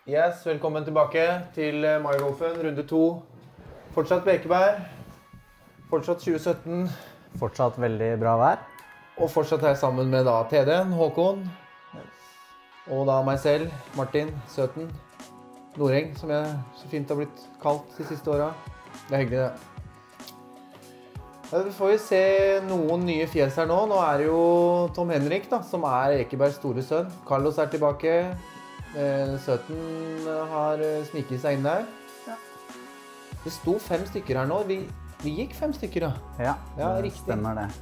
Yes, velkommen tilbake til Maigolfen, runde 2. Fortsatt Bekeberg, fortsatt 2017, Fortsatt veldig bra vær. og fortsatt her sammen med da TD-en, Håkon, og da meg selv, Martin, Søten, Noreng, som jeg så fint har blitt kalt de siste årene. Det er hyggelig det. Ja, vi får jo se noen nye fjes her nå. Nå er det jo Tom Henrik da, som er Ekebergs store sønn. Carlos er tilbake. Søten har sniket seg inn der. Ja. Det sto 5 stykker her nå. Vi gikk 5 stykker da. Ja, Ja, det riktig. stemmer det.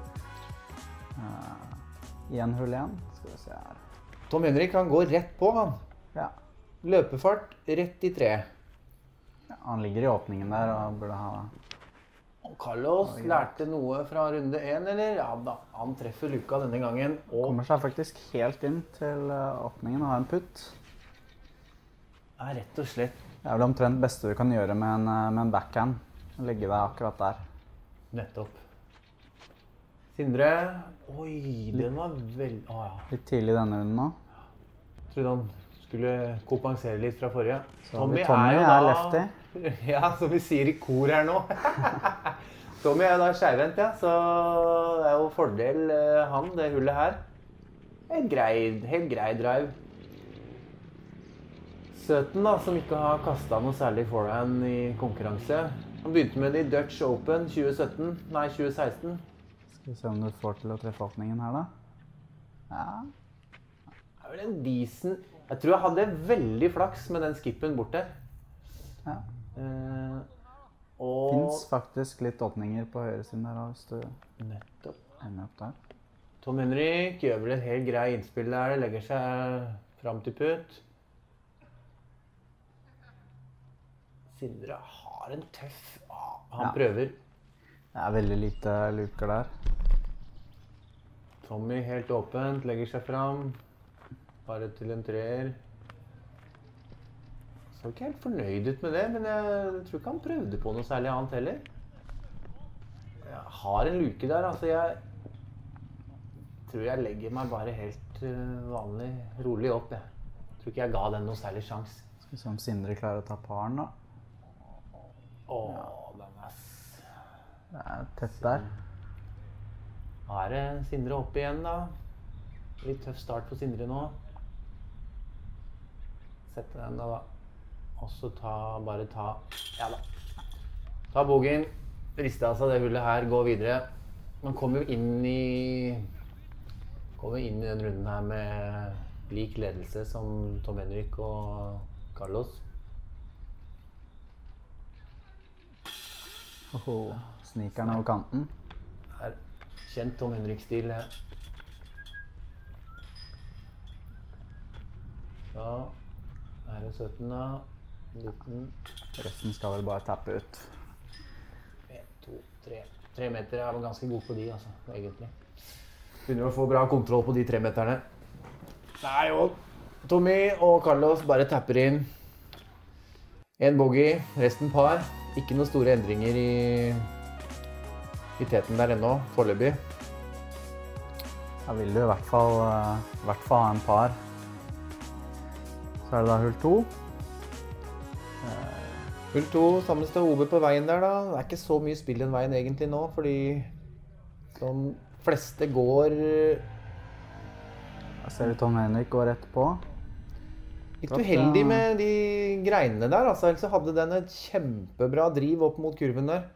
Igjen hull igjen. Skal vi se her. Tom Henrik, han går rett på, han. Ja. Løpefart rett i 3. Ja, han ligger i åpningen der og burde ha... Og Carlos lærte noe fra runde 1, eller? Ja da, han treffer luka denne gangen. Og Kommer seg faktisk helt inn til åpningen og har en putt. er rett og slett Det er vel omtrent det beste du kan gjøre med en backhand. Legge deg akkurat der. nettopp. Sindre, oi, den var vel... ja. Litt tidlig denne runden nå. Trodde han skulle kompensere litt fra forrige. Så Tommy er lefty. Ja, som vi sier i kor her nå. Tommy er da skjevvendt, ja, så det er jo fordel han, det hullet her. Helt grei drive. Søten da, som ikke har kastet noe særlig forehand i konkurranse. Han begynte med det i Dutch Open 2016. Skal vi se om du får til å treffe åpningen her da. Ja. Det er vel en decent... Jeg tror jeg hadde veldig flaks med den skippen bort der. Ja. Og... Finns faktisk litt åpninger på høyre siden der hvis du Nettopp. ender opp der. Tom Henrik gjør vel et helt grei innspill der, legger seg frem til putt. Sindre har en tøff... han prøver. Det er veldig lite luker der. Tommy helt åpent, legger seg frem. Bare til en 3'er. Så ikke helt fornøyd ut med det, men jeg tror ikke han prøvde på noe særlig annet heller. Jeg har en luke der, altså jeg tror jeg legger meg bare helt vanlig, rolig opp. Jeg tror ikke jeg ga den noe særlig sjans. Skal vi se om Sindre klarer å ta paren da. Åh, den er... Det er tett der. Nå er det Sindre opp igjen da. Litt tøff start for Sindre nå. Sette den da. Og så bare ta... Ja da. Ta bogen. Riste av seg det hullet her. Gå videre. Man kommer jo inn i den runden her med lik ledelse som Tom Henrik og Carlos. Snikeren over kanten. Det er kjent Tom Henrik-stil. Så er det 17 da. 19. Resten skal vel bare tappe ut. 1, 2, 3. 3 meter er ganske god på de, altså, egentlig. Begynner å få bra kontroll på de 3 meterne. Nei, og Tommy og Carlos bare tapper inn. En bogey, resten par. Ikke noen store endringer i teten der ennå, foreløpig. Da vil du i hvert fall ha en par. Så er det da hull 2. Hull 2, sammen til OB på veien der da. Det er ikke så mye spill den veien egentlig nå, fordi de fleste går... Da ser vi Tom Henrik gå rett på. Litt uheldig med de greinene der, altså. Ellers hadde den et kjempebra driv opp mot kurven der.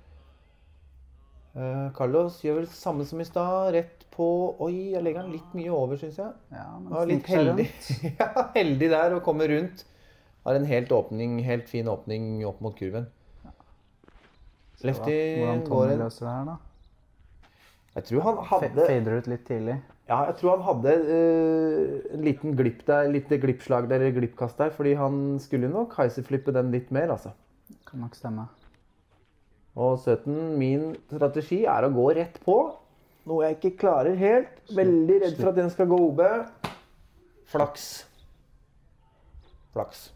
Carlos gjør vel samme som i stad, rett på... Oi, jeg legger den litt mye over, synes jeg. Ja, men Litt sniker seg heldig. rundt. Ja, heldig der å komme rundt. Har en helt fin åpning opp mot kurven. Lefty Hvordan går Tommy en... løser det her da? Jeg tror han hadde... Fader ut litt tidlig. Ja, jeg tror han hadde en liten glipp der, litt glippslag der, glippkast der, fordi han skulle nok heiserflippe den litt mer, altså. Kan nok stemme. Og Søten, min strategi er å gå rett på, noe jeg ikke klarer helt. Veldig redd for at den skal gå OB. Flaks. Flaks.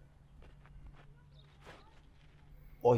Oi.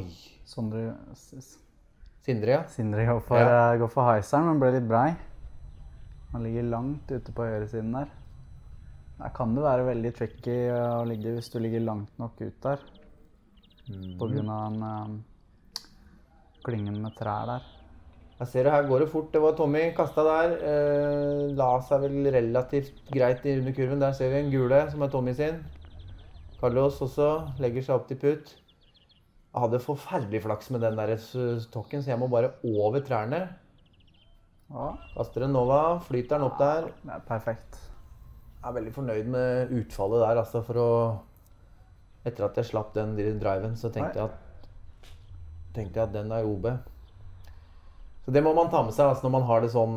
Sindre, ja. Sindre går for heiseren, men ble litt brei. Han ligger langt ute på høyre siden der. Der kan det være veldig tricky å ligge hvis du ligger langt nok ut der. På grunn av den klingen med trær der. Jeg ser det, her går det fort. Det var Tommy kastet der. La seg vel relativt greit i under kurven. Der ser vi en gule som er Tommy sin. Carlos også legger seg opp til putt. Jeg hadde forferdelig flaks med den der stokken, så jeg må bare over trærne. Ja. Kaster en Nova, flyter den opp der. Det er perfekt. Jeg er veldig fornøyd med utfallet der, altså, for å... Etter at jeg slapp den driven, så tenkte jeg at den er OB. Så det må man ta med seg, altså, når man har det sånn...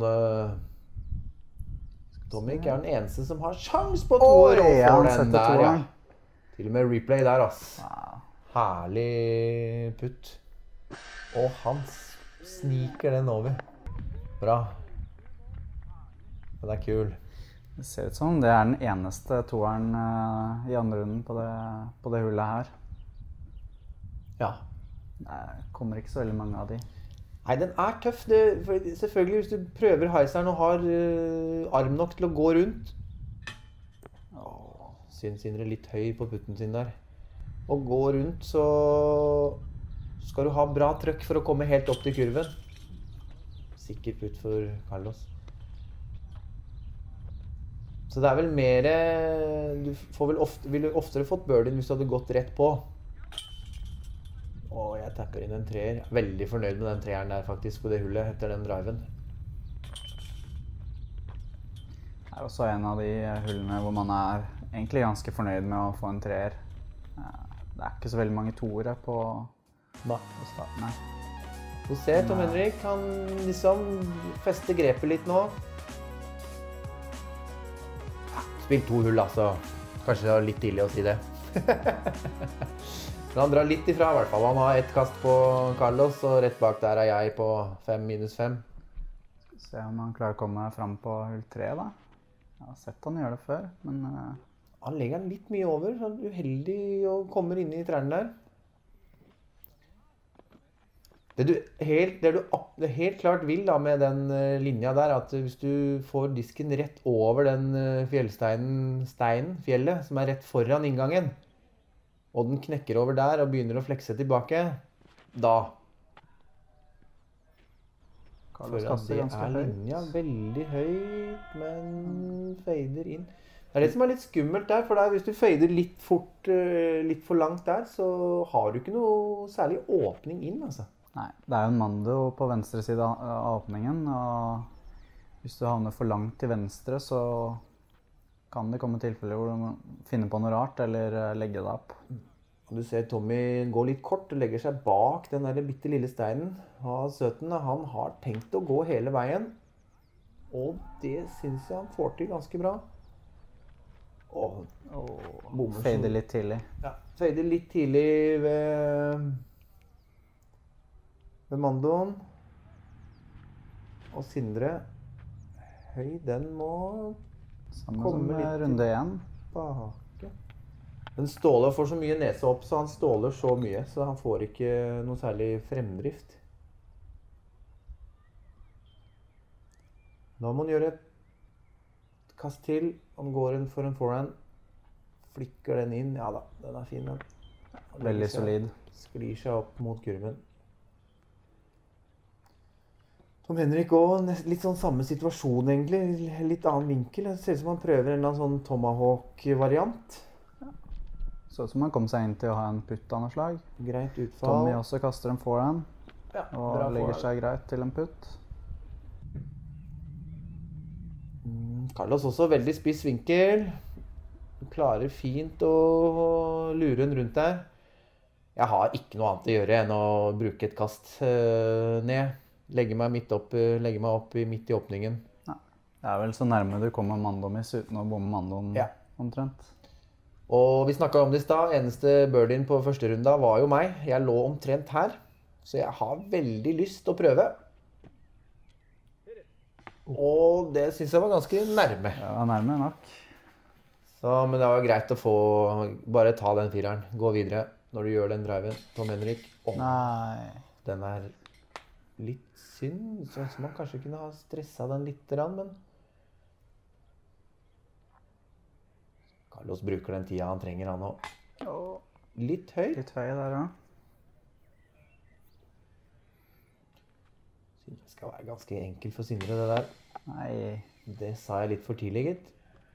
Tommy er den eneste som har sjans på toer og får den der, ja. Til og med replay der, altså. Herlig putt. Og han sniker den over. Bra. Den er kul. Det ser ut som det er den eneste toeren i andre runden på det hullet her. Ja. Det kommer ikke så veldig mange av de. Nei, den er tøff. Selvfølgelig, hvis du prøver heiseren og har arm nok til å gå rundt. Synes Indre litt høy på putten sin der. Og gå rundt, så skal du ha bra trøkk for å komme helt opp til kurven. Sikker putt for Carlos. Så det er vel mer... Du får vel ville oftere fått birdien hvis du hadde gått rett på. Jeg tapper inn en treer. Veldig fornøyd med den treeren der faktisk på det hullet etter den driven. Det er også en av de hullene hvor man er egentlig ganske fornøyd med å få en treer. Det er ikke så veldig mange toere på starten her. Du ser Tom Henrik, han liksom fester grepet litt nå. Spilt 2 hull, altså. Kanskje det var litt tidlig å si det. Men han drar litt ifra i hvert fall. Han har ett kast på Carlos, og rett bak der er jeg på 5-5. Skal vi se om han klarer å komme frem på hull 3 da. Jeg har sett han gjøre det før, men... Han legger den litt mye over, så han er uheldig og kommer inn i trærne der. Det du helt klart vil da med den linja der, at hvis du får disken rett over den fjellet, som er rett foran inngangen, og den knekker over der og begynner å flekse tilbake, da Carlos kaster ganske høyt. Linja veldig høyt, men fader inn. Det er det som er litt skummelt der, for hvis du fader litt fort, litt for langt der, så har du ikke noe særlig åpning inn, altså. Nei, det er jo en mando på venstre side av åpningen, og hvis du havner for langt til venstre, så kan det komme tilfeller hvor du må finne på noe rart, eller legge det opp. Og du ser Tommy gå litt kort og legger seg bak den der bitte lille steinen. Søten, han har tenkt å gå hele veien, og det synes jeg han får til ganske bra. Fader litt tidlig. Ja, fader litt tidlig ved mandoen. Og Sindre høy, den må komme litt runde igjen. Tilbake. Men Ståle får så mye nese opp, så han ståler så mye, så han får ikke noe særlig fremdrift. Da må han gjøre et kast til. Han går for en forehand. Flikker den inn. Ja da, den er fin. Den. Veldig solid. Sklir seg opp mot kurven. Tom Henrik også, litt sånn samme situasjon egentlig. Litt annen vinkel. Det ser ut som han prøver en eller annen sånn Tomahawk-variant. Ja. Så ut som han kom seg inn til å ha en putt av noe slag. Greit utfall. Tommy også kaster en forehand. Ja, og legger seg greit til en putt. Carlos også veldig spiss vinkel. Klarer fint å lure en rundt der. Jeg har ikke noe annet å gjøre enn å bruke et kast ned. Legge meg opp midt i åpningen. Ja. Det er vel så nærme du kommer mandomis uten å bomme mandoen omtrent. Og vi snakket om det i stad. Eneste birdien på første runda var jo meg. Jeg lå omtrent her. Så jeg har veldig lyst til å prøve. Og det synes jeg var ganske nærme. Ja, nærme nok. Men det var greit å få, bare ta den fireren, gå videre når du gjør den driven. Tom Henrik, Nei. Den er litt synd, så man kanskje kunne ha stresset den litt, men... Carlos bruker den tida han trenger, han også. Litt høy. Litt høy der, ja. Det skal være ganske enkelt for Sindre, det der. Nei. Det sa jeg litt for tidlig, gitt.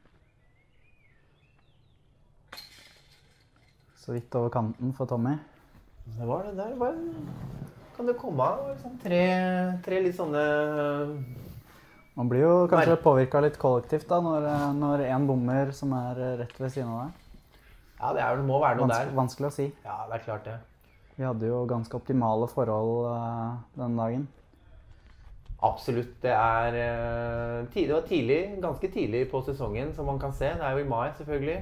Så vidt over kanten for Tommy. Det var det der. Kan det komme av liksom, tre litt sånne... Man blir jo kanskje påvirket litt kollektivt da, når en bommer som rett ved siden av deg. Ja, det må være noe der. Vanskelig å si. Ja, det klart det. Vi hadde jo ganske optimale forhold den dagen. Absolutt. Det var ganske tidlig på sesongen, som man kan se. Det jo i mai, selvfølgelig.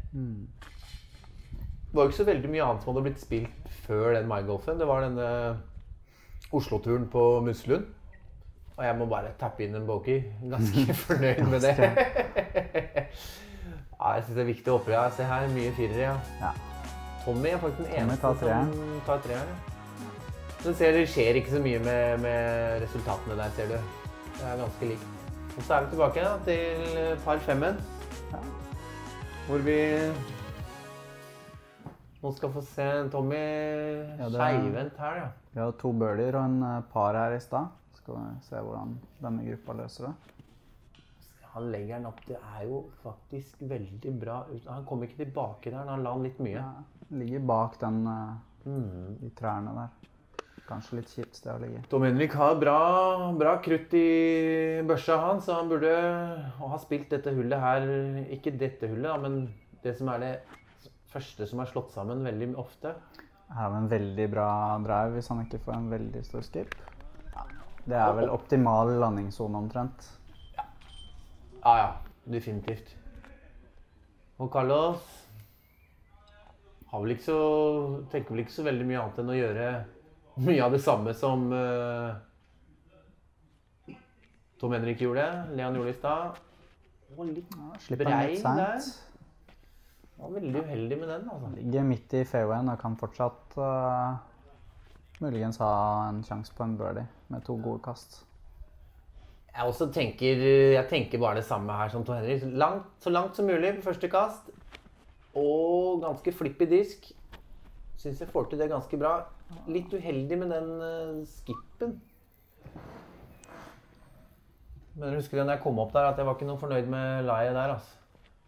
Det var jo ikke så veldig mye annet som hadde blitt spilt før den Maigolfen. Det var denne Oslo-turen på Muslund. Og jeg må bare tappe inn en bogey. Ganske fornøyd med det. Ja, jeg synes det viktig å oppgjøre. Se her, mye firere, ja. Tommy faktisk den eneste som tar treeren. Så det skjer ikke så mye med resultatene der, ser du. Det ganske likt. Og så vi tilbake da, til par 5-en. Hvor vi nå skal få se Tommy skeivendt her, ja. Vi har 2 birdier og en par her i sted. Skal vi se hvordan denne gruppa løser det. Han legger den opp. Det jo faktisk veldig bra ut. Han kom ikke tilbake der, han la den litt mye. Ja, ligger bak den i trærne der. Kanskje litt kjipt sted å ligge. Tom Henrik har bra krutt i børsa han, så han burde ha spilt dette hullet her. Ikke dette hullet da, men det som det første som slått sammen veldig ofte. Her har vi en veldig bra drive hvis han ikke får en veldig stor skip. Det vel optimal landingszone omtrent. Ja, definitivt. Og Carlos tenker vel ikke så veldig mye annet enn å gjøre mye av det samme som Tom Henrik gjorde, Leon gjorde i sted. Og litt brei der. Han var veldig uheldig med den, altså. Ligger midt i fairwayen og kan fortsatt muligens ha en sjanse på en birdie med 2 gode kast. Jeg tenker bare det samme her som Tom Henrik. Så langt som mulig på første kast. Og ganske flippig disk. Synes jeg får til det ganske bra. Litt uheldig med den skippen. Men jeg husker da jeg kom opp der at jeg var ikke noe fornøyd med laget der, altså.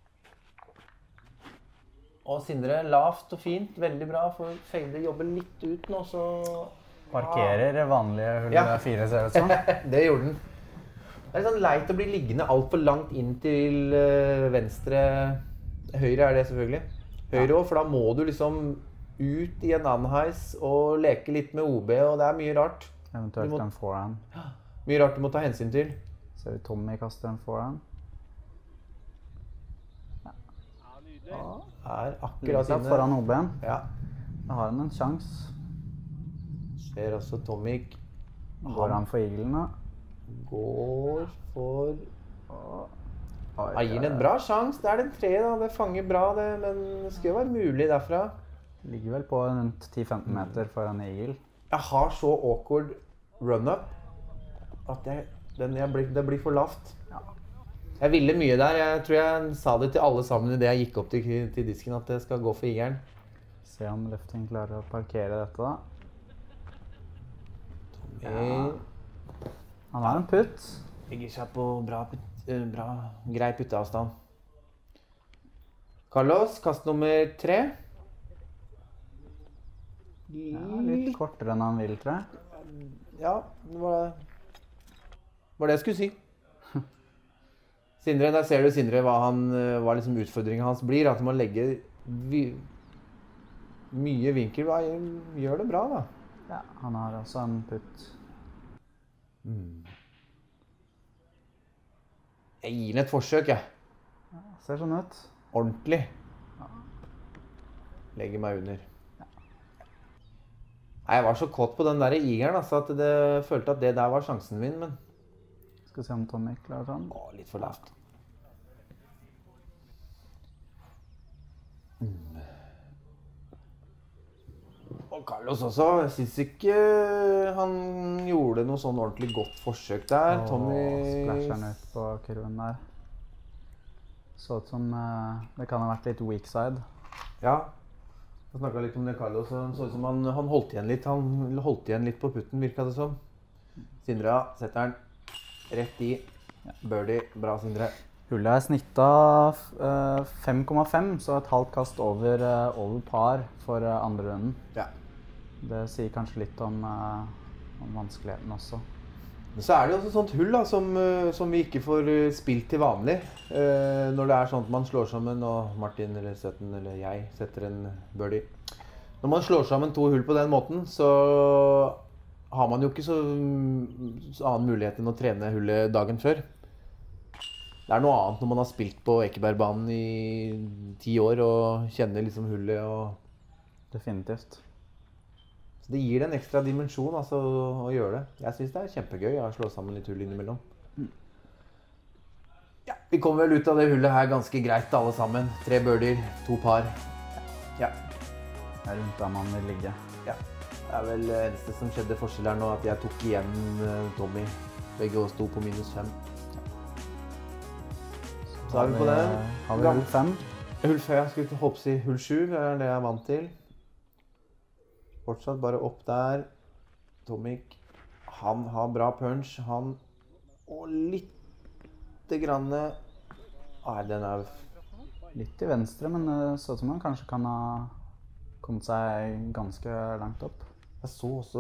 Og Sindre, lavt og fint, veldig bra, for Feide jobber litt ut nå, så... Parkerer vanlige hull 4, ser det ut som. Det gjorde den. Det litt sånn leit å bli liggende alt for langt inn til venstre. Høyre det selvfølgelig. Høyre også, for da må du liksom ut i en anheis og leke litt med OB, og det mye rart. Eventuelt en forehand. Mye rart du må ta hensyn til. Ser vi Tommy kaster en forehand. Akkurat inne. Foran OB-en. Ja. Da har han en sjanse. Ser også Tommy. Går han for eaglen da? Går for... Han gir en bra sjanse. Det den 3 da. Det fanger bra det, men det skal jo være mulig derfra. Ligger vel på rundt 10-15 meter foran eagle. Jeg har så awkward run-up at det blir for lavt. Jeg ville mye der. Jeg tror jeg sa det til alle sammen i det jeg gikk opp til disken, at det skal gå for igeren. Se om Lefting klarer å parkere dette da. Han har en putt. Ligger seg på grei putteavstand. Carlos, kast nummer 3. Litt kortere enn han vil, tror jeg. Ja, det var det jeg skulle si. Sindre, der ser du Sindre hva liksom utfordringen hans blir, at man legger mye vinkel. Gjør det bra da. Ja, han har også en putt. Jeg gir den et forsøk, jeg. Ja, ser sånn ut. Ordentlig. Legger meg under. Nei, jeg var så kåt på den der igeren, altså, at jeg følte at det der var sjansen min, men... Skal se om Tommy klarer sånn. Litt for lavt. Og Carlos også, jeg synes ikke han gjorde noe sånn ordentlig godt forsøk der. Tommy... Splasher han ut på kurven der. Så ut som det kan ha vært litt weak side. Ja. Jeg snakket litt om det, Carlos, og så ut som han holdt igjen litt. Han holdt igjen litt på putten, virket det som. Sindre setter den rett i. Birdie. Bra, Sindre. Hullet er snitta 5,5, så et halvt kast over par for andre runden. Ja. Det sier kanskje litt om vanskeligheten også. Men så er det jo også sånt hull da, som vi ikke får spilt til vanlig. Når det er sånn at man slår sammen, og Martin eller Søtten eller jeg setter en birdie. Når man slår sammen to hull på den måten, så har man jo ikke så annen mulighet enn å trene hullet dagen før. Det er noe annet når man har spilt på Ekebergbanen i 10 år og kjenner liksom hullet og... Definitivt. Så det gir det en ekstra dimensjon altså, å gjøre det. Jeg synes det er kjempegøy å slå sammen litt hull innimellom. Ja, vi kommer vel ut av det hullet her ganske greit alle sammen. 3 birdier, 2 par. Ja. Det er rundt der man vil ligge. Ja. Det er vel det eneste som skjedde forskjell her nå, at jeg tok igjen Tommy. Begge oss sto på -5. Så har vi på den. Har vi hull 5? Hull 5, jeg skulle håpe å si hull 7, det er det jeg er vant til. Fortsatt bare opp der. Tomic, han har bra punch. Han, og litt grann... Nei, den er... Litt til venstre, men det så ut som han kanskje kan ha kommet seg ganske langt opp. Jeg så også...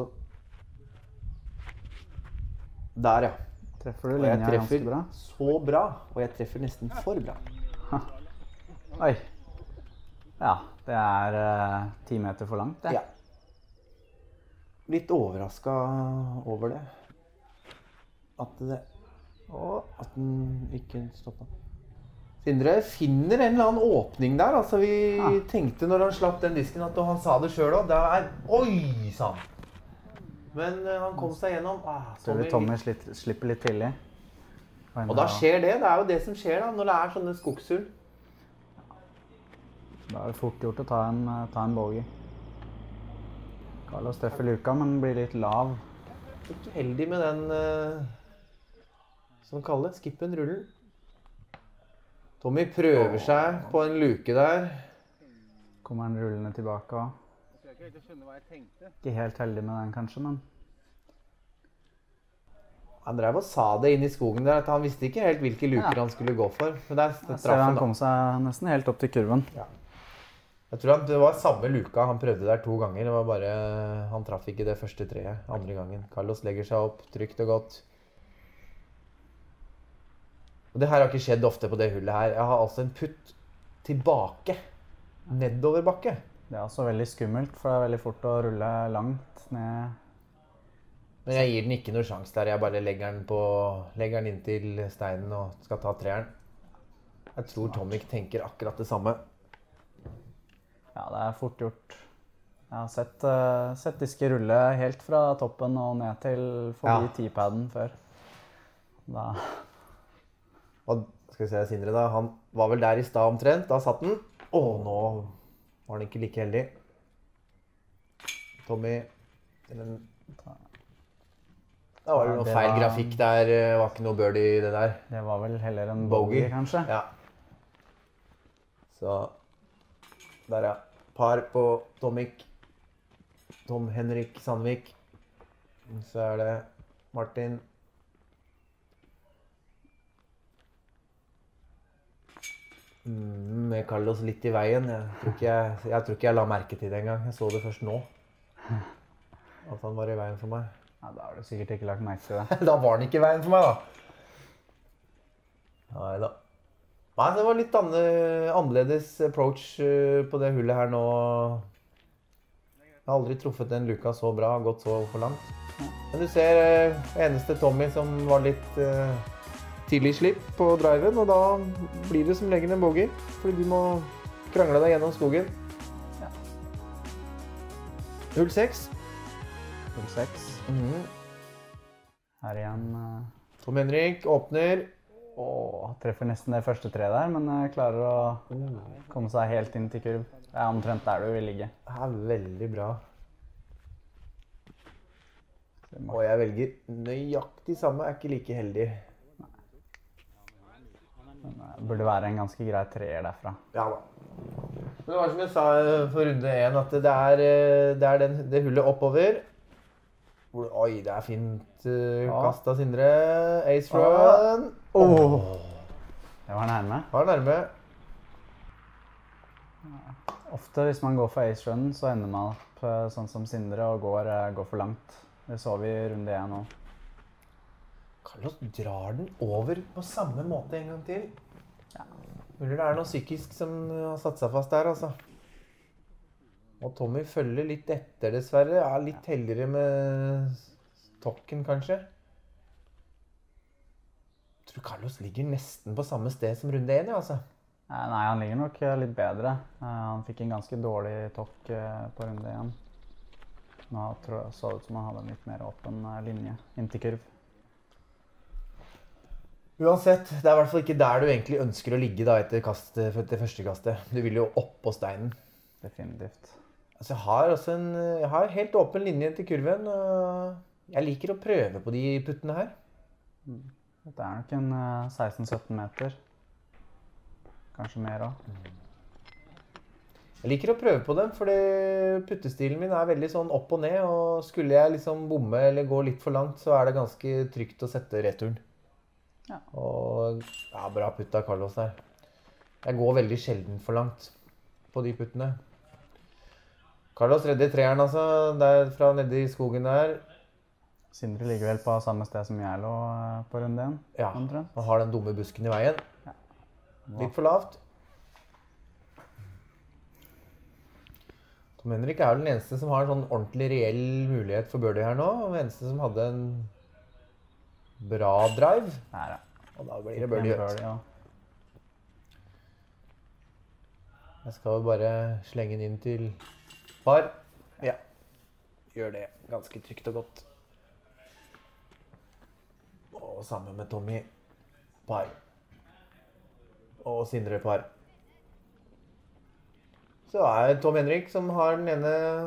Der, ja. Treffer du linja ganske bra? Så bra, og jeg treffer nesten for bra. Oi. Ja, det er 10 meter for langt, det. Ja. Litt overrasket over det. At den ikke stoppet. Sindre finner en eller annen åpning der. Altså, vi tenkte når han slapp den disken, at han sa det selv også. Det er... Oi, sa han! Men han kom seg gjennom. Tommy slipper litt tidlig. Og da skjer det. Det er jo det som skjer da, når det er sånne skogshull. Da er det fort gjort å ta en bogey. Carlos treffer luka, men blir litt lav. Litt uheldig med den, som kaller det, skippen rullen. Tommy prøver seg på en luke der. Kommer han rullende tilbake også. Ikke helt heldig med den kanskje, men... Han drev og sa det inn i skogen der, at han visste ikke helt hvilke luker han skulle gå for. Men der traff ser han kom seg nesten helt opp til kurven. Ja. Jeg tror det var samme luka han prøvde der 2 ganger. Det var bare, han traff ikke det første treet andre gangen. Carlos legger seg opp, trygt og godt. Og det her har ikke skjedd ofte på det hullet her. Jeg har altså en putt tilbake, nedover bakke. Det er også veldig skummelt, for det er veldig fort å rulle langt ned. Men jeg gir den ikke noe sjans der. Jeg bare legger den inn til steinen og skal ta treeren. Jeg tror Tomic tenker akkurat det samme. Ja, det er fort gjort. Jeg har sett disker rulle helt fra toppen og ned til forbi T-paden før. Da... Og skal vi se, Sindre da, han var vel der i stad omtrent. Da satt den. Nå var den ikke like heldig. Tommy... Da var det noe feil grafikk der. Det var ikke noe birdie i det der. Det var vel heller en bogey, kanskje? Ja. Så... Der, ja. Par på Tomic. Tom Henrik Sandvik. Så er det Martin. Med Carlos litt i veien. Jeg tror ikke jeg la merke til det engang. Jeg så det først nå. At han var i veien for meg. Ja, da har du sikkert ikke lagt merke til det. Da var han ikke i veien for meg, da. Neida. Nei, det var litt annerledes approach på det hullet her nå. Jeg har aldri truffet den luka så bra, gått så for langt. Men du ser eneste Tommy som var litt tidlig slipp på driven, og da blir det som legger en bogey, fordi du må krangle deg gjennom skogen. Ja. Hull 6. Hull 6. Her igjen. Tom Henrik åpner. Treffer nesten det første treet der, men klarer å komme seg helt inn til kurv. Det er omtrent der du vil ligge. Det er veldig bra. Og jeg velger nøyaktig samme, er ikke like heldig. Men det burde være en ganske grei treer derfra. Ja da. Men det var som jeg sa for runde 1, at det er det hullet oppover. Oi, det er fint kast av Sindre. Ace run. Det var nærme. Var nærme. Ofte hvis man går for ace run, så ender man opp sånn som Sindre og går for langt. Det så vi i runde 1 nå. Carlos drar den over på samme måte en gang til. Ja. Mulig det er noe psykisk som har satt seg fast der, altså. Og Tommy følger litt etter, dessverre. Er litt heldigere med tokken, kanskje. Jeg tror Carlos ligger nesten på samme sted som runde 1, ja, altså. Nei, han ligger nok litt bedre. Han fikk en ganske dårlig tokk på runde 1. Nå så det ut som han hadde en litt mer åpen linje, inntil kurv. Uansett, det er i hvert fall ikke der du egentlig ønsker å ligge da etter første kastet. Du vil jo opp på steinen. Definitivt. Altså, jeg har helt åpen linje til kurven, og jeg liker å prøve på de puttene her. Dette er nok en 16-17 meter. Kanskje mer også. Jeg liker å prøve på dem, fordi puttestilen min er veldig sånn opp og ned, og skulle jeg liksom bomme eller gå litt for langt, så er det ganske trygt å sette returen. Ja. Og ja, bra putt av Carlos der. Jeg går veldig sjelden for langt på de puttene. Carlos redder treeren, altså, der fra nede i skogen der. Sindre ligger vel på samme sted som jeg lå på runde 1. Ja, han har den dumme busken i veien. Ja. Litt for lavt. Tom Henrik er den eneste som har en sånn ordentlig reell mulighet for birdie her nå. Og den eneste som hadde en bra drive. Nei, og da blir det birdie. Ja. Jeg skal bare slenge den inn til par. Ja, gjør det ganske trygt og godt. Og sammen med Tommy, par. Og Sindre, par. Så er Tom Henrik som har den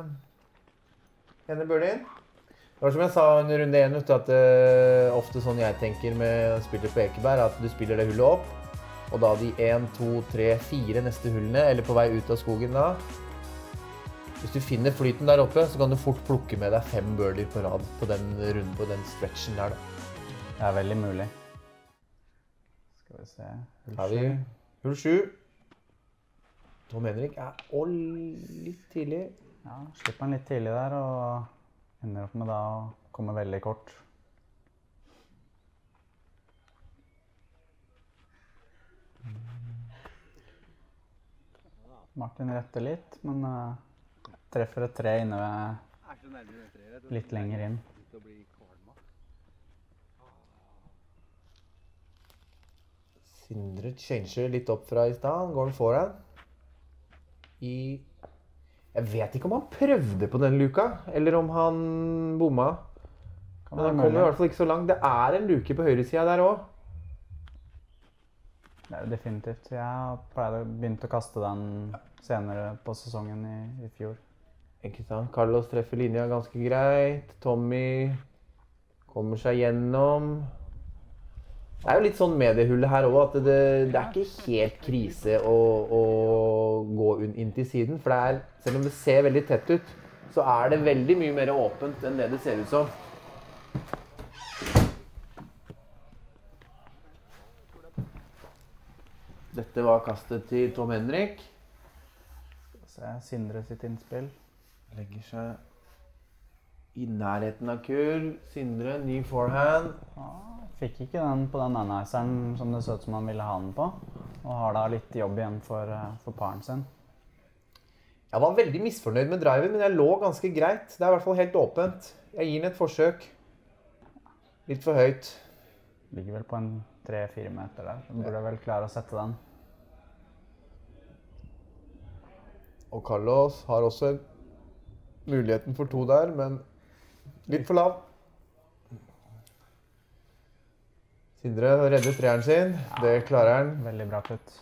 ene birdien. Det var som jeg sa under runde 1, at ofte sånn jeg tenker med å spille på Ekeberg, at du spiller det hullet opp, og da de 1, 2, 3, 4 neste hullene, eller på vei ut av skogen da, hvis du finner flyten der oppe, så kan du fort plukke med deg 5 birdier på rad på den runden, på den stretchen der da. Det er veldig mulig. Skal vi se. Har vi hull 7. Tom Henrik er litt tidlig. Ja, slipper han litt tidlig der, og ender opp med da å komme veldig kort. Martin retter litt, men treffer et tre inne ved litt lenger inn. Sindre changer litt opp fra i stad. Han går den foran. Jeg vet ikke om han prøvde på den luka, eller om han bomma. Men han kommer i hvert fall ikke så langt. Det er en luke på høyresida der også. Det er det definitivt. Jeg begynte å kaste den senere på sesongen i fjor. Ikke sant? Carlos treffer linja ganske greit. Tommy kommer seg gjennom. Det er jo litt sånn med det hullet her også, at det er ikke helt krise å gå inn til siden. For det er, selv om det ser veldig tett ut, så er det veldig mye mer åpent enn det det ser ut som. Dette var kastet til Tom Henrik. Se Sindre sitt innspill. Legger seg i nærheten av kull. Sindre, ny forehand. Fikk ikke den på den aniseren som det så ut som han ville ha den på, og har da litt jobb igjen for paren sin. Jeg var veldig misfornøyd med driven, men jeg lå ganske greit. Det er i hvert fall helt åpent. Jeg gir den et forsøk. Litt for høyt. Ligger vel på en 3-4 meter der. Du burde vel klare å sette den. Og Carlos har også muligheten for 2 der, men litt for lav. Sindre redder treeren sin. Det klarer han. Veldig bra putt.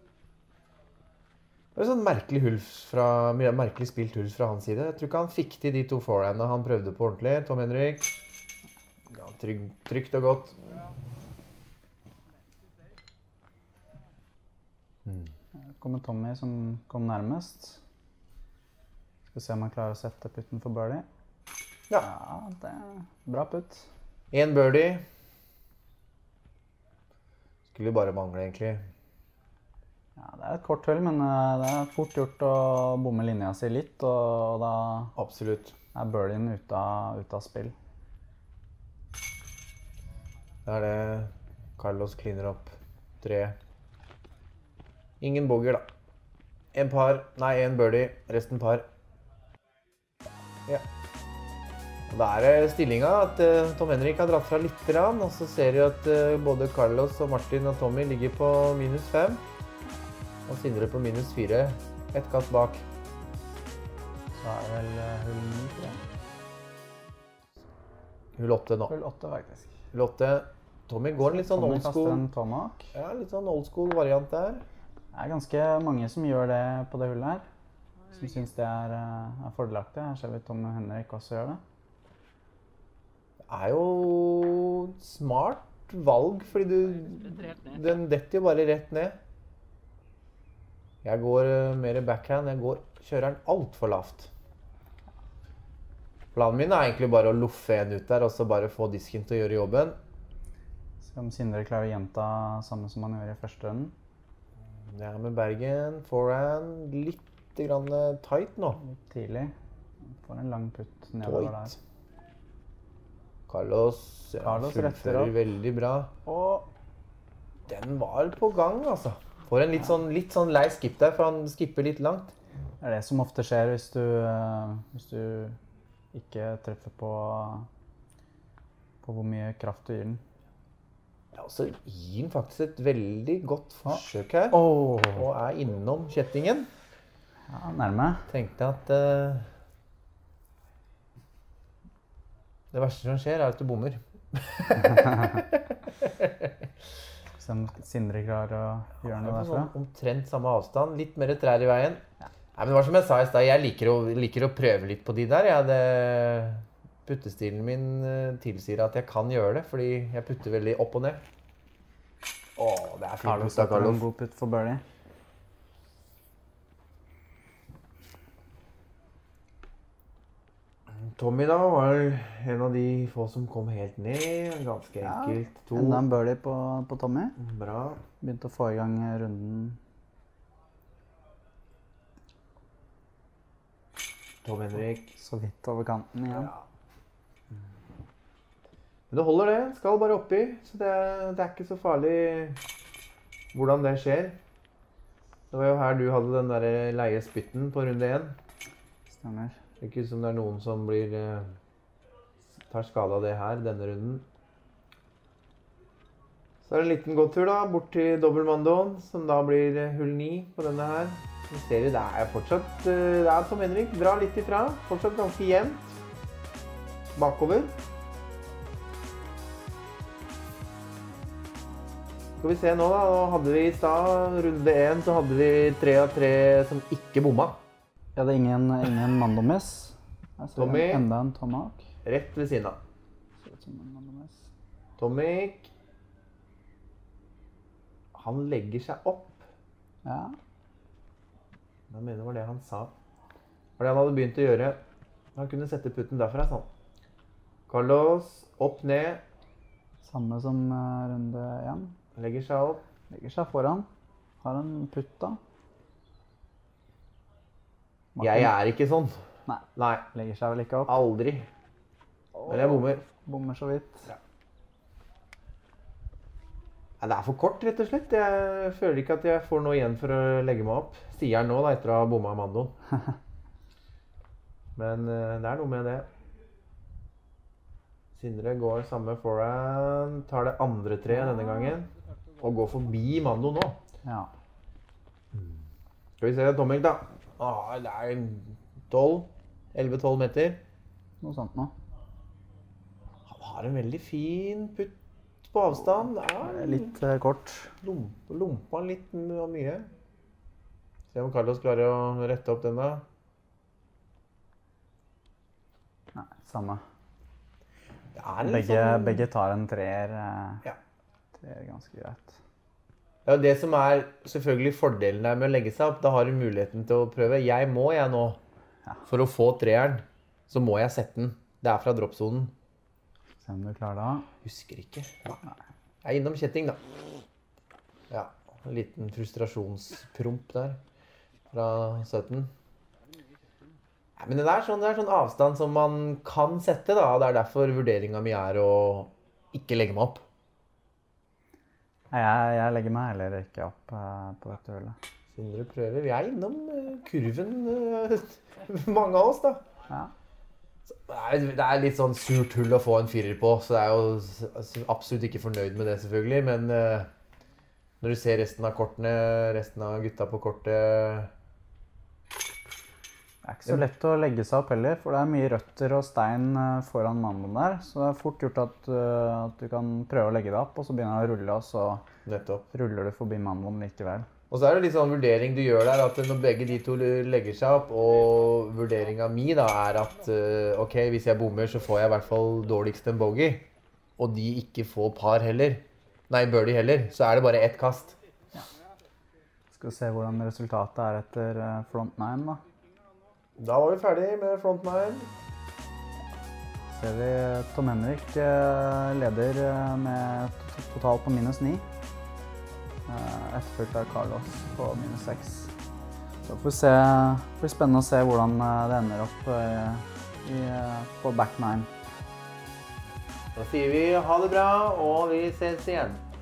Det er sånn merkelig spilt hull fra hans side. Jeg tror ikke han fikk til de 2 forehandene han prøvde på ordentlig. Tom Henrik. Ja, trygt og godt. kommer Tommy som kom nærmest. Skal se om han klarer å sette putten for birdie. Ja. Ja, det er bra putt. En birdie. Skulle bare mangle, egentlig. Ja, det er et kort hull, men det er fort gjort å bomme linja si litt, og da Absolutt. er birdien ute av spill. Da er det Carlos cleaner opp 3. Ingen bogger, da. En birdie, resten par. Ja. Og da er det stillinga at Tom Henrik har dratt fra litt grann, og så ser du at både Carlos og Martin og Tommy ligger på -5. Og Sindre på -4. Et kast bak. Så er det vel hull 9, tror jeg. Hull 8 nå. Hull 8, faktisk. Hull 8. Tommy går en litt sånn old school. Tommy kaster en tomahawk. Ja, litt sånn old school variant der. Det er ganske mange som gjør det på det hullet her. Som synes det er fordelaktig. Her ser vi Tom Henrik også gjør det. Det er jo smart valg, fordi den detter jo bare rett ned. Jeg går mer backhand. Kjører den alt for lavt. Planen min er egentlig bare å luffe en ut der, og så bare få disken til å gjøre jobben. Se om Sindre klarer å gjenta samme som han gjør i første runden. Ja, med Bergen, forehand, litt grann tight nå. Litt tidlig. Får en lang putt nedover der. Carlos fullfører veldig bra. Og den var på gang, altså. Får en litt sånn lei skip der, for han skipper litt langt. Det er det som ofte skjer hvis du ikke treffer på hvor mye kraft du gir den. Ja, og så gir han faktisk et veldig godt forsøk her. Og er innom kjettingen. Ja, nærme. Tenkte at det verste som skjer er at du bommer. Se om Sindre klarer å gjøre noe derfra. Omtrent samme avstand, litt mer trær i veien. Ja. Nei, men det var som jeg sa i sted, jeg liker å prøve litt på de der. Puttestilen min tilsier at jeg kan gjøre det, fordi jeg putter veldig opp og ned. Åh, det er fint putt av Carlos. En god putt for birdie. Tommy da var en av de få som kom helt ned, ganske enkelt. Ja, enda en birdie på Tommy. Bra. Begynte å få i gang runden. Tom Henrik. Så vidt over kanten igjen. Ja. Men det holder det, skal bare oppi, så det er ikke så farlig hvordan det skjer. Det var jo her du hadde den der leie spytten på runde 1. Stemmer. Det er ikke som det er noen som tar skade av det her, denne runden. Så er det en liten gåtur da, bort til dobbeltmandoen, som da blir hull 9 på denne her. Vi ser jo, det er fortsatt, det er Tom Henrik, drar litt ifra, fortsatt ganske jevnt. Bakover. Skal vi se nå da, nå hadde vi i stad, runde 1, så hadde vi 3 av 3 som ikke bomma. Vi hadde ingen mandomiss. Tommy. Enda en tomahawk. Rett ved siden av. Ser ut som en mandomiss. Tommy. Han legger seg opp. Ja. Jeg mener det var det han sa. Det var det han hadde begynt å gjøre. Han kunne sette putten derfra, sånn. Carlos, opp, ned. Samme som runde 1. Legger seg opp. Legger seg foran. Har en putt da. Martin. Jeg er ikke sånn. Nei. Legger seg vel ikke opp. Aldri. Men jeg bommer. Bommer så vidt. Ja. Det er for kort, rett og slett. Jeg føler ikke at jeg får noe igjen for å legge meg opp. Sier han nå da, etter å ha bommet mandoen. Men det er noe med det. Sindre går samme forehand, tar det andre treet denne gangen, og går forbi mando nå. Ja. Skal vi se Tomming da. Det er 11-12 meter. Noe sånt nå. Han har en veldig fin putt på avstand. Litt kort. Lompa litt og mye. Se om Carlos klarer å rette opp den da. Nei, samme. Begge tar en treer. Ja. Treer ganske greit. Det er jo det som selvfølgelig fordelen der med å legge seg opp. Da har du muligheten til å prøve. Jeg nå, for å få treeren, så må jeg sette den. Det fra droppsonen. Se om du klarer det. Husker ikke. Jeg innom kjetting da. Ja, en liten frustrasjonspromp der. Fra 17. Nei, men det er sånn avstand som man kan sette da. Det derfor vurderingen min å ikke legge meg opp. Jeg legger meg heller ikke opp på dette hullet. Sindre prøver. Vi innom kurven, mange av oss da. Ja. Det litt sånn surt hull å få en firer på, så jeg jo absolutt ikke fornøyd med det selvfølgelig, men når du ser resten av kortene, resten av gutta på kortet... Det ikke så lett å legge seg opp heller, for det mye røtter og stein foran mannen der, så det fort gjort at du kan prøve å legge deg opp, og så begynner det å rulle, og så ruller du forbi mannen likevel. Og så det litt sånn vurdering du gjør der, at når begge de to legger seg opp, og vurderingen min da at ok, hvis jeg bommer så får jeg i hvert fall dårligst en bogey, og de ikke får par heller, nei birdie heller, så det bare ett kast. Ja. Skal vi se hvordan resultatet etter front nine da. Da var vi ferdig med front nine. Ser vi Tom Henrik leder med totalt på -9. Etterfulgt av Carlos på -6. Så får vi se, det blir spennende å se hvordan det ender opp på back nine. Da sier vi ha det bra, og vi ses igjen.